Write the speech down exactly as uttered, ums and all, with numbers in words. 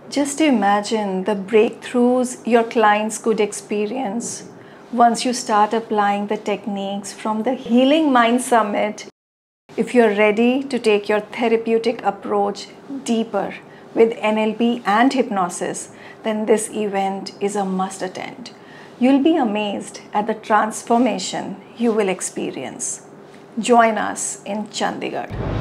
Just imagine the breakthroughs your clients could experience once you start applying the techniques from the Healing Mind Summit. If you're ready to take your therapeutic approach deeper with N L P and hypnosis, then this event is a must attend. You'll be amazed at the transformation you will experience. Join us in Chandigarh.